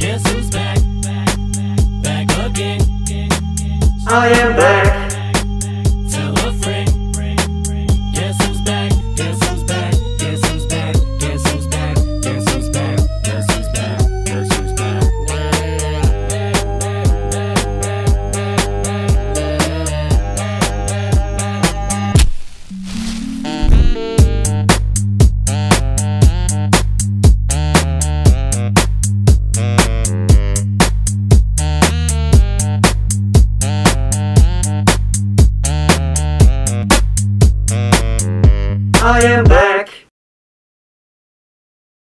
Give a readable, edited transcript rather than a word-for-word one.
Guess who's back? Back again. I am back.